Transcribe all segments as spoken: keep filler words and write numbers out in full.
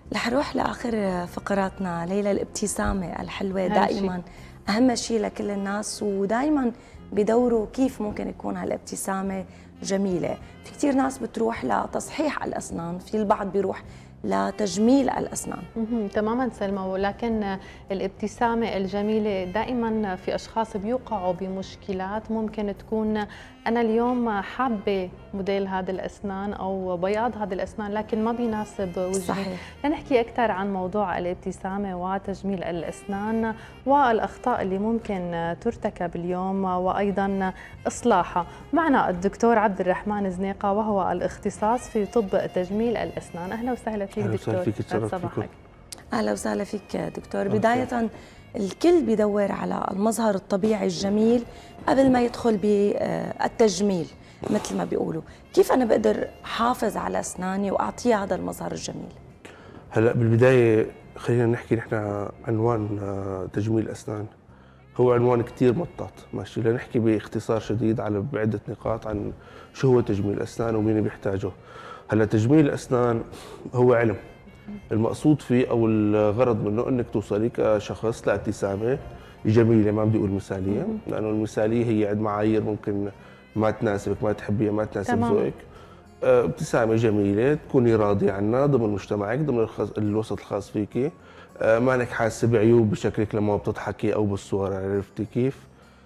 رح نروح لاخر فقراتنا ليلى. الابتسامه الحلوه دائما شي. اهم شيء لكل الناس، ودائما بدوروا كيف ممكن يكون هالابتسامه جميله. في كثير ناس بتروح لتصحيح الاسنان، في البعض بيروح لتجميل الاسنان. تماما سلمى، ولكن الابتسامه الجميله دائما في اشخاص بيوقعوا بمشكلات ممكن تكون انا اليوم حابه موديل هذا الاسنان او بياض هذه الاسنان لكن ما بيناسب وجهي. صحيح. لنحكي اكثر عن موضوع الابتسامه وتجميل الاسنان والاخطاء اللي ممكن ترتكب اليوم وايضا اصلاحها. معنا الدكتور عبد الرحمن زنيقه وهو الاختصاص في طب تجميل الاسنان. اهلا وسهلا فيك دكتور. اهلا وسهلا فيك، صباحك. اهلا وسهلا فيك دكتور. بدايه الكل بيدور على المظهر الطبيعي الجميل قبل ما يدخل بالتجميل مثل ما بيقولوا. كيف انا بقدر احافظ على اسناني واعطيها هذا المظهر الجميل؟ هلا بالبدايه خلينا نحكي نحن عنوان تجميل الاسنان هو عنوان كثير مطاط، ماشي؟ لنحكي باختصار شديد على بعده نقاط عن شو هو تجميل الاسنان ومين بيحتاجه. هلا تجميل الاسنان هو علم، المقصود فيه او الغرض منه انك توصلي كشخص لابتسامه جميله، ما بدي اقول مثاليه، لانه المثاليه هي عند معايير ممكن ما تناسبك، ما تحبيها، ما تناسب ذوقك. ابتسامه جميله تكوني راضيه عنها ضمن مجتمعك، ضمن الوسط الخاص فيكي، ما انك حاسه بعيوب بشكلك لما بتضحكي او بالصور، عرفتي كيف؟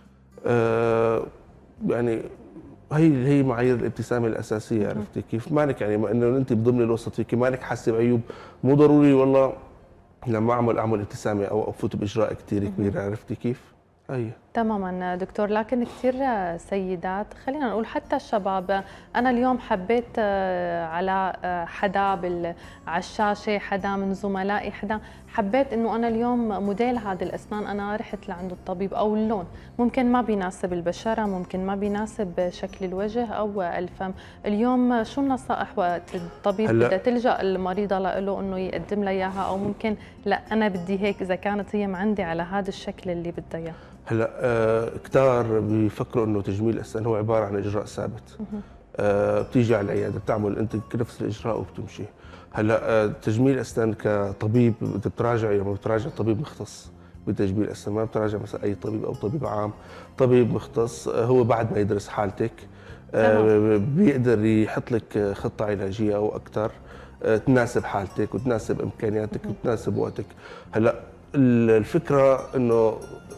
أه يعني هي هي معايير الابتسامه الاساسيه، عرفتي كيف؟ مالك يعني انه انت بضمن الوسط فيك مالك حاسه بعيوب، مو ضروري والله لما اعمل اعمل ابتسامه او افوت باجراء كثير كبير، عرفتي كيف؟ هي تماما دكتور. لكن كثير سيدات، خلينا نقول حتى الشباب، انا اليوم حبيت على حدا على الشاشه، حدا من زملائي، حدا حبيت انه انا اليوم موديل هذه الاسنان انا رحت لعند الطبيب، او اللون ممكن ما بيناسب البشره، ممكن ما بيناسب شكل الوجه او الفم. اليوم شو النصائح وقت الطبيب بدها تلجا المريضه له انه يقدم لها اياها، او ممكن لا انا بدي هيك اذا كانت هي عندي على هذا الشكل اللي بدها اياه؟ هلا آه كتار بيفكروا انه تجميل الاسنان هو عباره عن اجراء ثابت. آه بتيجي على العياده بتعمل انت نفس الاجراء وبتمشي. هلا آه تجميل الاسنان كطبيب بتراجع لما بتراجع طبيب مختص بتجميل الاسنان، ما بتراجع مثلا اي طبيب او طبيب عام، طبيب مختص آه هو بعد ما يدرس حالتك آه بيقدر يحط لك خطه علاجيه او اكثر آه تناسب حالتك وتناسب امكانياتك وتناسب وقتك. هلا الفكره انه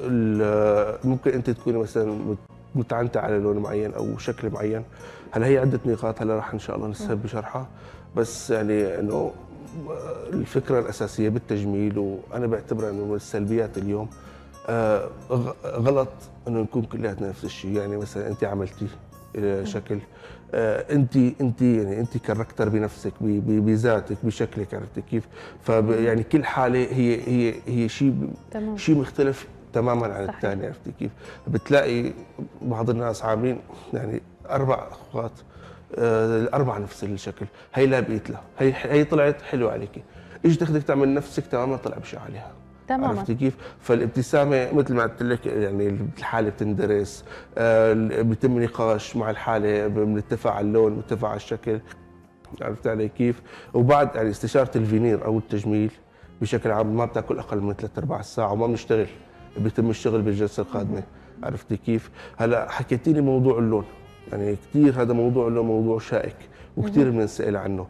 ممكن انت تكوني مثلا متعنته على لون معين او شكل معين. هلا هي عده نقاط هلا راح ان شاء الله نسهب بشرحها، بس يعني انه الفكره الاساسيه بالتجميل، وانا بعتبرها انه من السلبيات اليوم آه غلط انه نكون كلياتنا نفس الشيء. يعني مثلا انت عملتي شكل آه انت انت يعني انت كاركتر بنفسك بذاتك بشكلك، عرفتي كيف؟ فيعني كل حاله هي هي هي شيء شيء مختلف تماما عن الثاني، عرفتي كيف؟ بتلاقي بعض الناس عاملين يعني اربع اخوات آه الاربعه نفس الشكل، هي لا بقيت لها، هي هي طلعت حلوه عليكي، اجت بدك تعمل نفسك تماما طلع بشع عليها. تماما. عرفتي كيف؟ فالابتسامه مثل ما قلت لك يعني الحاله بتندرس، آه بيتم نقاش مع الحاله، بنتفق على اللون، بنتفق على الشكل، عرفت علي كيف؟ وبعد يعني استشاره الفينير او التجميل بشكل عام ما بتاكل اقل من ثلاث ارباع الساعه وما بنشتغل، بيتم الشغل بالجلسه القادمه، عرفتي كيف؟ هلا حكيتي لي موضوع اللون، يعني كثير هذا موضوع اللون موضوع شائك وكثير بنسال عنه.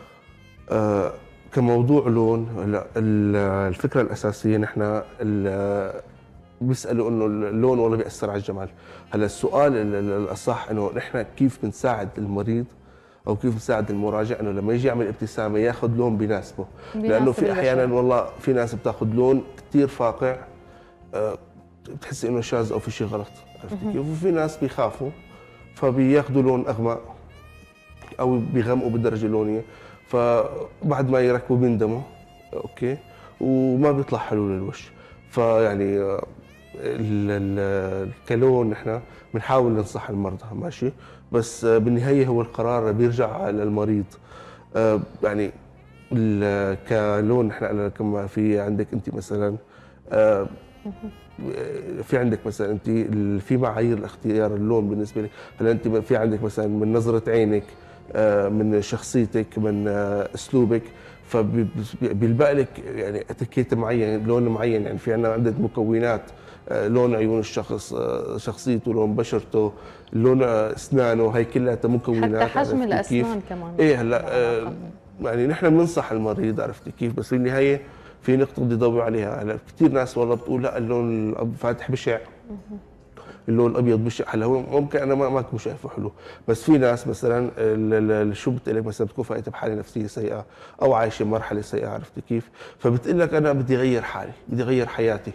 آه كموضوع لون، هلا الفكره الاساسيه نحن بيسالوا انه اللون والله بياثر على الجمال. هلا السؤال الاصح انه نحن كيف بنساعد المريض او كيف بنساعد المراجع انه لما يجي يعمل ابتسامه ياخذ لون بيناسبه، لانه في احيانا والله في ناس بتاخذ لون كثير فاقع أه بتحسي انه شاذ او في شيء غلط، عرفتي كيف؟ وفي ناس بيخافوا فبياخذوا لون اغمق او بيغمقوا بالدرجه اللونيه، فبعد ما يركبوا بيندموا اوكي وما بيطلع حلو للوش. فيعني كلون نحن بنحاول ننصح المرضى ماشي، بس بالنهايه هو القرار بيرجع للمريض. يعني كلون نحن كما في عندك انت مثلا في عندك مثلا انت في معايير الاختيار اللون بالنسبه لك. هلا انت في عندك مثلا من نظره عينك، من شخصيتك، من اسلوبك، فبيلبق لك يعني اتيكيت معين، لون معين، يعني في عندنا عده مكونات، لون عيون الشخص، شخصيته، لون بشرته، لون اسنانه، هي كلها مكونات. حتى حجم الاسنان كمان. ايه هلا يعني نحن بننصح المريض، عرفتي كيف، بس في النهايه في نقطه بدي ضوي عليها. هلا كثير ناس والله بتقول لا اللون الفاتح بشع، اللون الابيض بشع. هلا هو ممكن انا ما ما شايفه حلو، بس في ناس مثلا شو بتقول لك مثلا بتكون فايته بحاله نفسيه سيئه او عايشه مرحله سيئه، عرفتي كيف، فبتقول لك انا بدي اغير حالي، بدي اغير حياتي،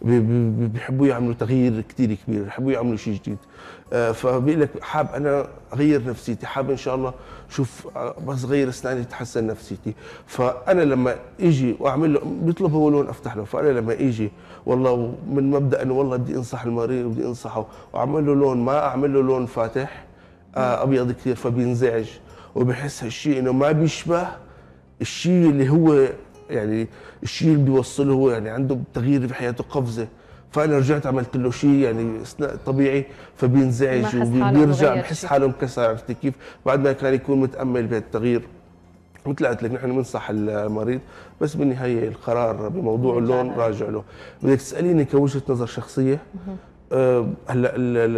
بيحبوا يعملوا تغيير كثير كبير، بيحبوا يعملوا شيء جديد. فبيقول لك حاب انا اغير نفسيتي، حاب ان شاء الله شوف بس غير اسناني تتحسن نفسيتي. فانا لما اجي واعمل له، بيطلب هو لون افتح له، فانا لما اجي والله من مبدا انه والله بدي انصح المريض وبدي انصحه واعمل له لون، ما اعمل له لون فاتح ابيض كثير، فبينزعج وبحس هالشيء انه ما بيشبه الشيء اللي هو يعني الشيء اللي بيوصله هو، يعني عنده تغيير في حياته، قفزه. فانا رجعت عملت له شيء يعني طبيعي، فبينزعج وبيرجع بحس حاله انكسر، عرفتي كيف، بعد ما كان يكون متامل بهالتغيير. مثل قلت لك نحن بننصح المريض، بس بالنهايه القرار بموضوع اللون راجع له. بدك تساليني كوجهه نظر شخصيه، أه هلا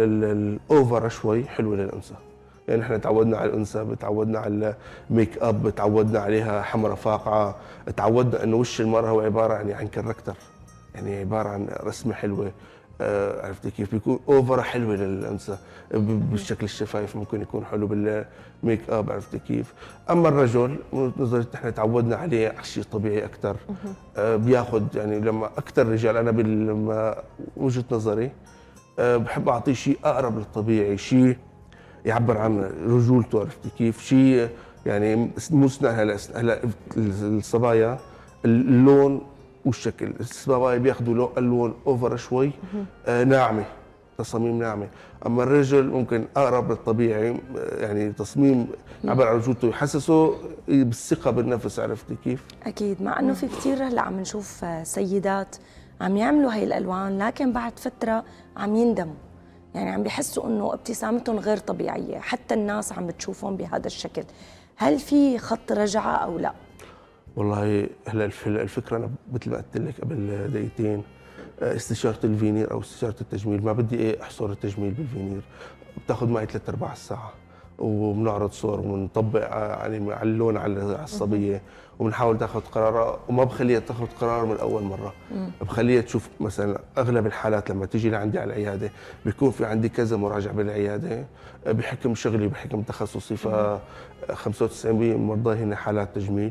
الاوفر شوي حلوه للانثى، يعني احنا تعودنا على الانثى، تعودنا على الميك اب، تعودنا عليها حمرة فاقعه، تعودنا انه وش المراه هو عباره يعني عن كاركتر، يعني عباره عن رسمه حلوه، آه عرفتي كيف، بيكون اوفر حلوه للانثى بالشكل الشفايف، ممكن يكون حلو بالميك اب، عرفتي كيف. اما الرجل من نظرتي احنا تعودنا عليه على شيء طبيعي اكثر، آه بياخذ يعني لما اكثر رجال انا لما وجهه نظري آه بحب اعطيه شيء اقرب للطبيعي، شيء يعبر عن رجولته، عرفتي كيف، شيء يعني مو اسنان. هلا هلا الصبايا اللون والشكل، الصبايا بياخذوا اللون اوفر شوي، آه ناعمه، تصاميم ناعمه. اما الرجل ممكن اقرب للطبيعي، يعني تصميم يعبر عن رجولته، يحسسه بالثقه بالنفس، عرفتي كيف. اكيد، مع انه في كثير هلا عم نشوف سيدات عم يعملوا هي الالوان، لكن بعد فتره عم يندموا، يعني عم بيحسوا انه ابتسامتهم غير طبيعيه، حتى الناس عم بتشوفهم بهذا الشكل. هل في خط رجعه او لا؟ والله هلا الفكره انا مثل ما قلت لك قبل دقيقتين، استشاره الفينير او استشاره التجميل، ما بدي ايه احصر التجميل بالفينير، بتاخذ معي ثلاث ارباع الساعه، وبنعرض صور وبنطبق يعني على اللون على الصبيه، وبنحاول تاخذ قرار، وما بخليها تاخذ قرار من اول مره، بخليها تشوف. مثلا اغلب الحالات لما تيجي لعندي على العياده بيكون في عندي كذا مراجع بالعياده بحكم شغلي بحكم تخصصي، ف خمسة وتسعين بالمئة من المرضى هن حالات تجميل.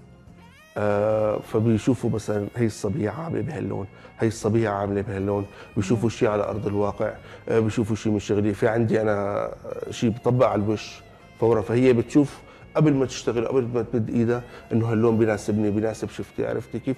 آه فبيشوفوا مثلا هي الصبيه عامله بهاللون، هي الصبيه عامله بهاللون، بيشوفوا شيء على ارض الواقع، آه بيشوفوا شيء من شغلي. في عندي انا شيء بطبق على الوش فورا، فهي بتشوف قبل ما تشتغل، قبل ما تمد ايدها، انه هاللون بيناسبني، بيناسب شفتي، عرفتي كيف.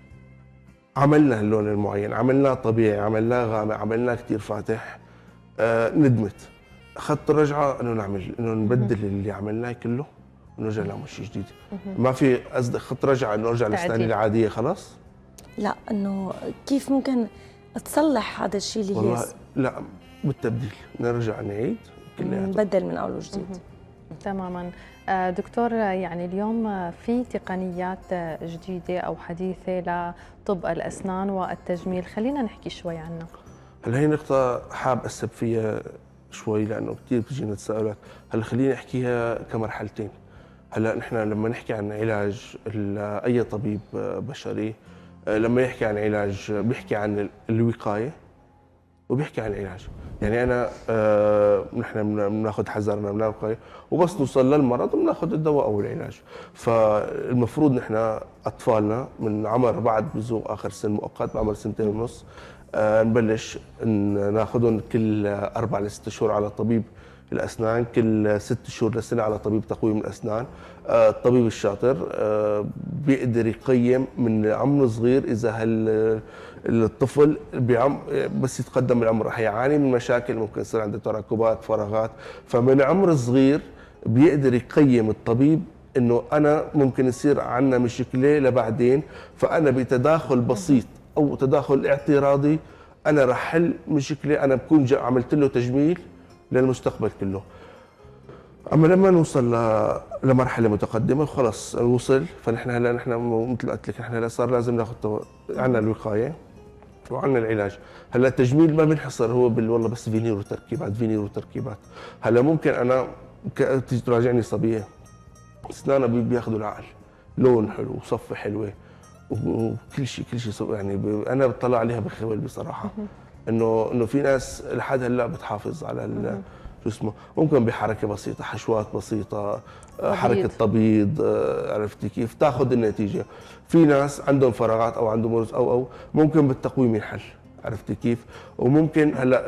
عملنا هاللون المعين، عملناه طبيعي، عملناه غامق، عملناه كثير فاتح، آه ندمت، اخذت الرجعه انه نعمل انه نبدل اللي عملناه كله ونرجع نعمل شيء جديد. ما في قصدي خط رجعه انه ارجع لاسناني العاديه خلاص؟ لا، انه كيف ممكن تصلح هذا الشيء اللي والله لا، بالتبديل نرجع نعيد كلياته، نبدل من اول وجديد. تماما. دكتور، يعني اليوم في تقنيات جديده او حديثه لطب الاسنان والتجميل، خلينا نحكي شوي عنها. هلا هي نقطه حاب اسب فيها شوي، لانه كثير بتجينا تساؤلات. هلا خليني احكيها كمرحلتين. هلا نحن لما نحكي عن علاج، اي طبيب بشري لما يحكي عن علاج بيحكي عن الوقايه وبيحكي عن العلاج. يعني انا آه نحن بناخذ حذرنا من الوقايه، وبس نوصل للمرض بناخذ الدواء او العلاج. فالمفروض نحن اطفالنا من عمر بعد بلوغ اخر سن مؤقت بعمر سنتين ونص آه نبلش ناخذهم كل اربع لست شهور على طبيب الاسنان، كل ست شهور لسنه على طبيب تقويم الاسنان. آه الطبيب الشاطر آه بيقدر يقيم من عمر صغير اذا هال الطفل بعم بس يتقدم بالعمر رح يعاني من مشاكل، ممكن يصير عنده تراكبات، فراغات. فمن عمر صغير بيقدر يقيم الطبيب انه انا ممكن يصير عندنا مشكله لبعدين، فانا بتداخل بسيط او تداخل اعتراضي انا رح حل مشكله، انا بكون عملت له تجميل للمستقبل كله. اما لما نوصل ل... لمرحله متقدمه خلص وصل، فنحن هلا نحن مثل ما قلت لك نحن هلا صار لازم ناخذ تو... عندنا الوقايه وعندنا العلاج. هلا التجميل ما بينحصر هو بال والله بس فينير وتركيبات فينير وتركيبات. هلا ممكن انا ك... تيجي تراجعني صبيه اسنانها بياخذوا العقل، لون حلو وصفه حلوه وكل شيء كل شيء يعني ب... انا بطلع عليها بخول بصراحه. انه انه في ناس لحد هلا بتحافظ على ال... شو اسمه، ممكن بحركه بسيطه، حشوات بسيطه، تبيض. حركه تبييض، عرفتي كيف تاخذ النتيجه. في ناس عندهم فراغات او عندهم مرض او او ممكن بالتقويم ينحل، عرفتي كيف. وممكن هلا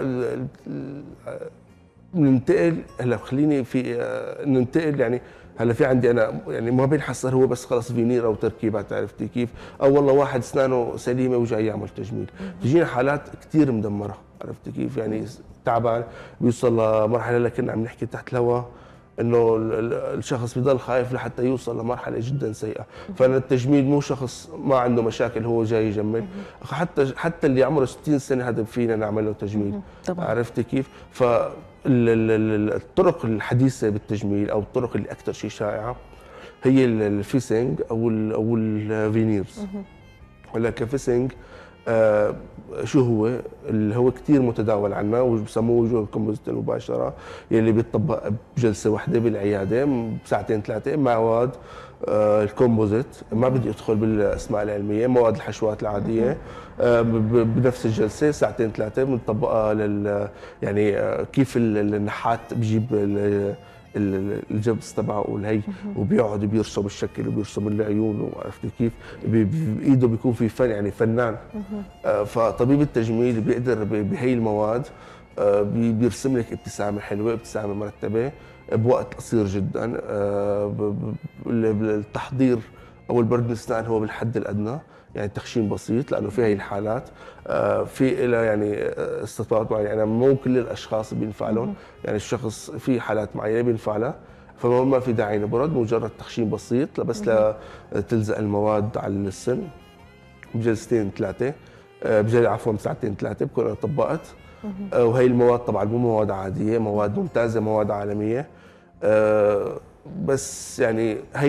ننتقل هلا خليني في ننتقل يعني هلا في عندي انا يعني ما بينحصر هو بس خلص فينير او تركيبات، عرفتي كيف، او والله واحد اسنانه سليمه وجاي يعمل تجميل. بتجينا حالات كثير مدمره، عرفتي كيف، يعني تعبان بيوصل لمرحله اللي كنا عم نحكي تحت الهواء انه الشخص بيضل خايف لحتى يوصل لمرحله جدا سيئه. فالتجميل مو شخص ما عنده مشاكل هو جاي يجمل، حتى حتى اللي عمره ستين سنه هذا فينا نعمل له تجميل، طبعا. عرفتي كيف. ف الطرق الحديثه بالتجميل او الطرق اللي اكثر شيء شائعه هي الفيسنج او ال او الفينيرز. هلا كفيسنج آه شو هو؟ اللي هو كثير متداول عنا وبسموه وجوه الكومبوزيت المباشره، يلي بيطبق بجلسه واحده بالعياده بساعتين ثلاثه. مواد آه الكومبوزيت ما بدي ادخل بالاسماء العلميه، مواد الحشوات العاديه آه بنفس الجلسه ساعتين ثلاثه بنطبقها لل يعني آه كيف النحات بجيب الجبس تبعه والهي وبيقعد بيرسم الشكل وبيرسم العيون، وعرفتي كيف بايده بيكون في فن يعني فنان. آه فطبيب التجميل بيقدر بهي المواد آه بيرسم لك ابتسامه حلوه، ابتسامه مرتبه بوقت قصير جدا. آه التحضير او البرد الاسنان هو بالحد الادنى، يعني تخشين بسيط لانه في هي الحالات آه في لها يعني استطاعات معينه، يعني مو كل الاشخاص بينفع لهم، يعني الشخص في حالات معينه بينفع لها، فما في داعي نبرد، مجرد تخشين بسيط بس لتلزق المواد على السن بجلستين ثلاثه آه بجل عفوا بساعتين ثلاثه بكون انا طبقت. آه وهي المواد طبعا مو مواد عاديه، مواد ممتازه، مواد عالميه. آه بس يعني هي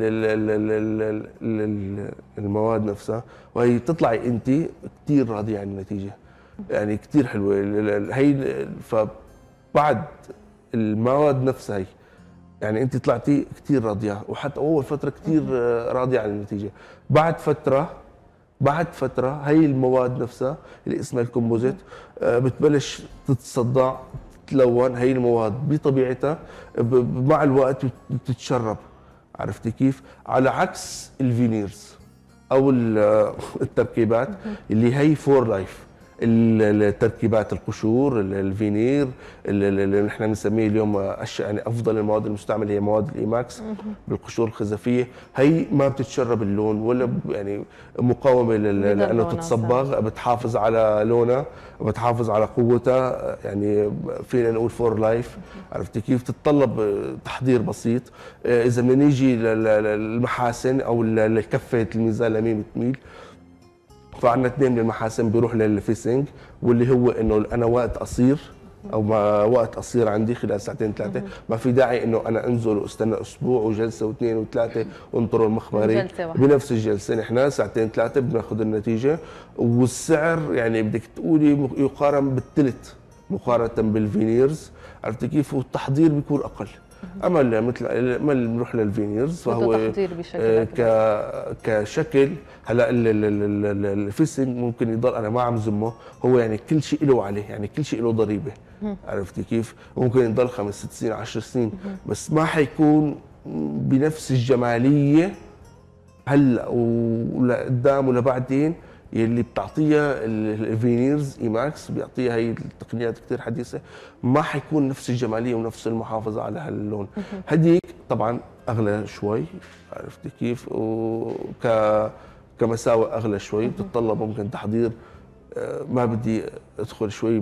المواد نفسها وهي تطلعي انت كثير راضيه عن النتيجه، يعني كثير حلوه هي. فبعد المواد نفسها هي يعني انت طلعتي كثير راضيه، وحتى اول فتره كثير راضيه عن النتيجه. بعد فتره بعد فتره هي المواد نفسها اللي اسمها الكومبوزيت بتبلش تتصدع تلون. هي المواد بطبيعتها مع الوقت بتتشرب، عرفتي كيف، على عكس الفينيرز او التركيبات اللي هي فور لايف. التركيبات القشور الفينير اللي نحن بنسميه اليوم يعني افضل المواد المستعمله هي مواد الايماكس بالقشور الخزفيه، هي ما بتتشرب اللون ولا يعني مقاومه لانه تتصبغ، بتحافظ على لونها وبتحافظ على قوتها، يعني فينا نقول فور لايف، عرفتي كيف. تتطلب تحضير بسيط. اذا بدنا نيجي للمحاسن او لكفه الميزان لمين بتميل، فعندنا اثنين من المحاسن بيروح للفيسنج، واللي هو انه انا وقت قصير او ما وقت قصير عندي خلال ساعتين ثلاثه، ما في داعي انه انا انزل واستنى اسبوع وجلسه واثنين وثلاثه وانطر المخبري بنفس الجلسه. نحن ساعتين ثلاثه بناخذ النتيجه، والسعر يعني بدك تقولي يقارن بالثلث مقارنه بالفينيرز، عرفتي كيف، والتحضير بيكون اقل. اما مثل ما بنروح للفينيرز فهو آه ك كشكل. هلا الفيسنج ممكن يضل انا ما عم زمه، هو يعني كل شيء له عليه، يعني كل شيء له ضريبه، عرفتي كيف، ممكن يضل خمس ست سنين عشر سنين بس ما حيكون بنفس الجماليه هلا ولقدام ولبعدين يلي بتعطيها الفينيرز ايماكس، بيعطيها هي التقنيات كثير حديثه، ما حيكون نفس الجماليه ونفس المحافظه على هاللون. هديك طبعا اغلى شوي، عرفتي كيف، وك كمساوئ اغلى شوي، بتتطلب ممكن تحضير ما بدي ادخل شوي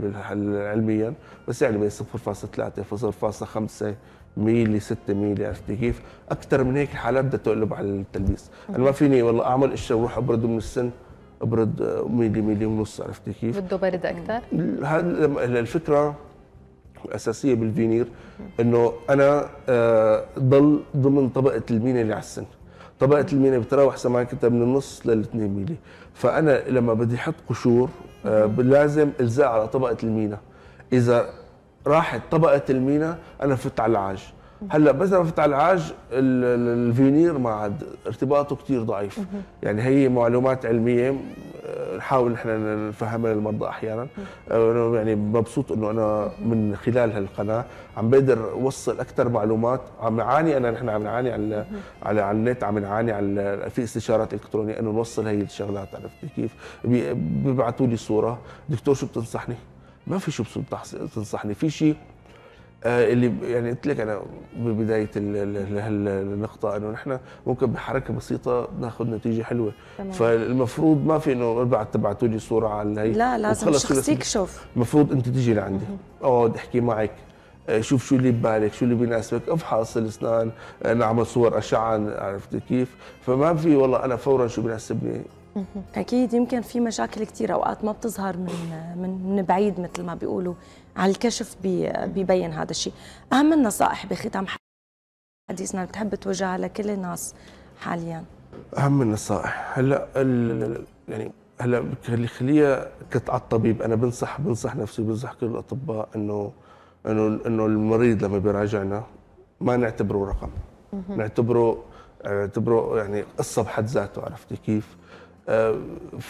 علميا، بس يعني بين صفر فاصلة ثلاثة صفر فاصلة خمسة ميلي ستة ميلي، عرفتي كيف؟ اكثر من هيك حالات بدها تقلب على التلبيس. انا ما فيني والله اعمل اشياء واروح ابرده من السن، ابرد ميلي ميلي ونص، عرفتي كيف؟ بده برد اكثر؟ هذا الفكره الاساسيه بالفينير انه انا آه، ضل ضمن طبقه المينا اللي على السن. طبقه المينا بتراوح سماكتها من النص لل اثنين ميلي، فانا لما بدي احط قشور آه، لازم الزق على طبقه المينا. اذا راحت طبقه المينا انا فت على العاج. هلا بس لما فت على العاج الفينير ما عاد ارتباطه كثير ضعيف. يعني هي معلومات علميه نحاول احنا نفهمها للمرضى احيانا. انا يعني مبسوط انه انا من خلال هالقناه عم بقدر اوصل اكثر معلومات. عم نعاني انا نحن عم نعاني على على على النت، عم نعاني على في استشارات الكترونيه انه نوصل هي الشغلات. عرفت كيف؟ بيبعثوا لي صوره، دكتور شو بتنصحني؟ ما في شو بتنصحني، في شيء آه اللي يعني قلت لك انا ببدايه النقطه انه نحن ممكن بحركه بسيطه ناخذ نتيجه حلوه. تمام. فالمفروض ما في انه بعد تبعتوا لي صوره على هي، لا لازم شخص يكشف. المفروض انت تيجي لعندي اقعد احكي معك، شوف شو اللي ببالك، شو اللي بيناسبك، افحص الاسنان، نعمل صور اشعه. عرفت كيف؟ فما في والله انا فورا شو بيناسبني. اكيد يمكن في مشاكل كثير اوقات ما بتظهر من من من بعيد مثل ما بيقولوا، على الكشف بي بيبين هذا الشيء. اهم النصائح بختام حديثنا بتحب توجهها لكل الناس حاليا؟ اهم النصائح هلا يعني هلا اللي خليها على الطبيب، انا بنصح بنصح نفسي بنصح كل الاطباء انه انه انه المريض لما بيراجعنا ما نعتبره رقم، نعتبره نعتبره يعني قصه بحد ذاته. عرفتي كيف؟ ف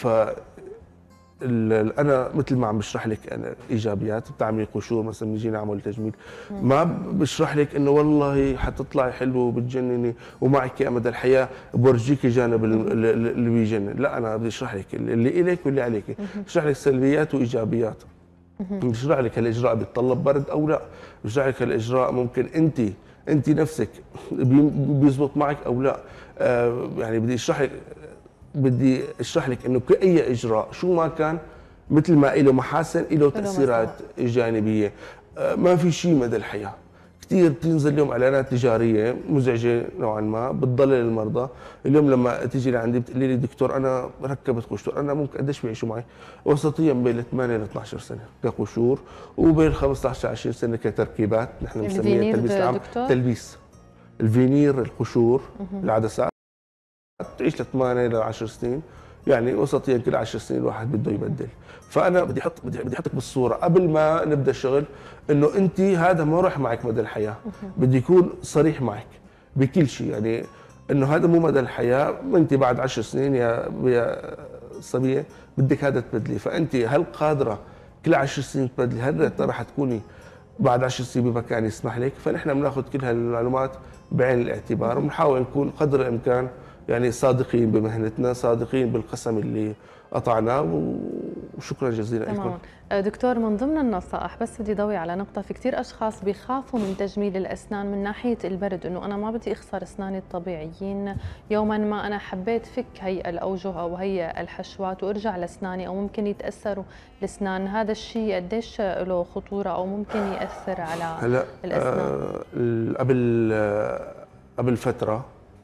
انا مثل ما عم بشرح لك انا ايجابيات بتعملي قشور مثلا بنجي نعمل تجميل، ما بشرح لك انه والله حتطلعي حلوه وبتجنني ومعك مدى الحياه بورجيكي جانب اللي بيجنن. لا انا بدي اشرح لك اللي الك واللي عليك، بشرح لك سلبيات وايجابيات. بشرح لك هالاجراء بيتطلب برد او لا، بشرح لك هالاجراء ممكن انت انت نفسك بيزبط معك او لا. آه يعني بدي اشرح لك بدي اشرح لك انه كأي اجراء شو ما كان مثل ما له محاسن له تاثيرات جانبيه. ما في شيء مدى الحياه. كثير بتنزل اليوم اعلانات تجاريه مزعجه نوعا ما بتضلل المرضى. اليوم لما تيجي لعندي بتقولي لي دكتور انا ركبت قشور، انا ممكن قديش بيعيشوا معي؟ وسطيا بين ثمانية ل اثنعش سنه كقشور، وبين خمسطعش ل عشرين سنه كتركيبات نحن بنسميها تلبيس العام. تلبيس الفينير القشور العدسات تعيش ل ثمانية ل عشر سنين، يعني وسطيا كل عشر سنين الواحد بده يبدل. فانا بدي احط بدي بدي احطك بالصوره قبل ما نبدا الشغل انه انت هذا ما راح معك مدى الحياه، بدي يكون صريح معك بكل شيء. يعني انه هذا مو مدى الحياه، انت بعد عشر سنين يا يا صبيه بدك هذا تبدلي. فانت هل قادره كل عشر سنين تبدلي؟ هل راح تكوني بعد عشر سنين بمكان يسمح لك؟ فنحن بناخذ كل هالمعلومات بعين الاعتبار وبنحاول نكون قدر الامكان يعني صادقين بمهنتنا، صادقين بالقسم اللي قطعناه. وشكرا جزيلا لكم. دكتور، من ضمن النصائح بس بدي ضوي على نقطة، في كثير أشخاص بيخافوا من تجميل الأسنان من ناحية البرد، إنه أنا ما بدي أخسر أسناني الطبيعيين، يوما ما أنا حبيت فك هي الأوجه أو هي الحشوات وأرجع لأسناني، أو ممكن يتأثروا الأسنان. هذا الشيء قديش له خطورة أو ممكن يأثر على هلا الأسنان؟ آه قبل آه قبل فترة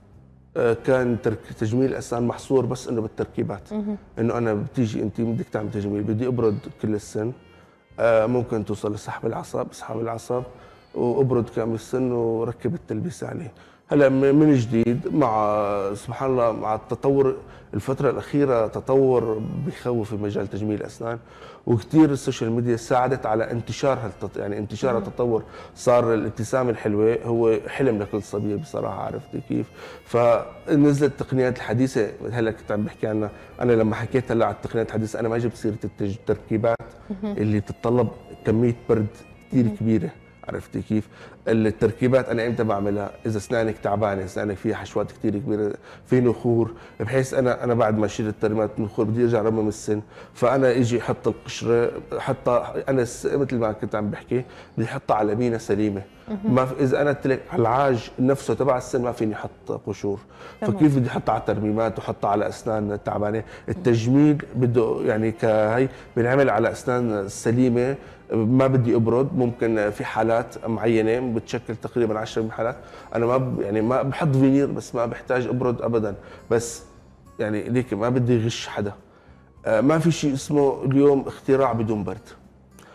كان تجميل الاسنان محصور بس انه بالتركيبات، انه انا بتيجي انت بدك تعمل تجميل بدي ابرد كل السن، ممكن توصل لسحب العصب، اسحب العصب وابرد كامل السن وركب التلبيسه عليه. هلا من جديد مع سبحان الله مع التطور الفتره الاخيره تطور بخوف في مجال تجميل الاسنان، وكثير السوشيال ميديا ساعدت على انتشار هالتط... يعني انتشار التطور. صار الابتسامه الحلوه هو حلم لكل صبيه بصراحه. عرفتي كيف؟ فنزلت التقنيات الحديثه. هلا كنت عم بحكي عنها، انا لما حكيت هلا على التقنيات الحديثه انا ما جبت سيره التركيبات اللي بتتطلب كميه برد كثير كبيره. عرفتي كيف؟ التركيبات انا امتى بعملها؟ اذا اسنانك تعبانه، اسنانك فيها حشوات كثير كبيره، في نخور، بحيث انا انا بعد ما اشيل الترميمات النخور بدي ارجع رمم السن، فانا اجي احط القشره حطها انا مثل ما كنت عم بحكي بدي احطها على مينا سليمه. ما اذا انا قلت لك على العاج نفسه تبع السن ما فيني احط قشور، فكيف بدي احطها على ترميمات واحطها على اسنان تعبانه؟ التجميل بده يعني كهي بنعمل على اسنان سليمه، ما بدي ابرد. ممكن في حالات معينه بتشكل تقريبا عشرة من الحالات انا ما يعني ما بحط فينير بس ما بحتاج ابرد ابدا، بس يعني ليك ما بدي غش حدا. ما في شيء اسمه اليوم اختراع بدون برد.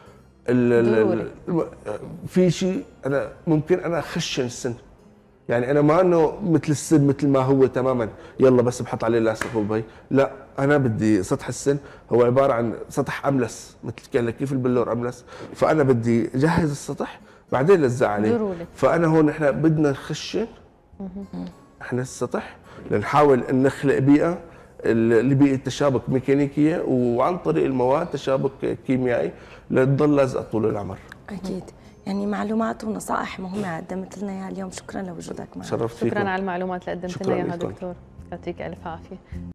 ال ال في شيء انا ممكن انا اخشن السن، يعني انا ما انه مثل السن مثل ما هو تماما يلا بس بحط عليه لاصق وبي، لا انا بدي سطح السن هو عباره عن سطح املس، مثل كان كيف البلور املس، فانا بدي اجهز السطح بعدين لزق عليه ضروري. فانا هون احنا بدنا نخشن احنا السطح لنحاول ان نخلق بيئه اللي بيئه تشابك ميكانيكيه وعن طريق المواد تشابك كيميائي لتضل لازقه طول العمر. اكيد، يعني معلومات ونصائح مهمه قدمت لنا اياها اليوم، شكرا لوجودك معنا. شرفت فيكم. شكرا على المعلومات اللي قدمت لنا شكراً اياها لكم. دكتور، يعطيك الف عافيه.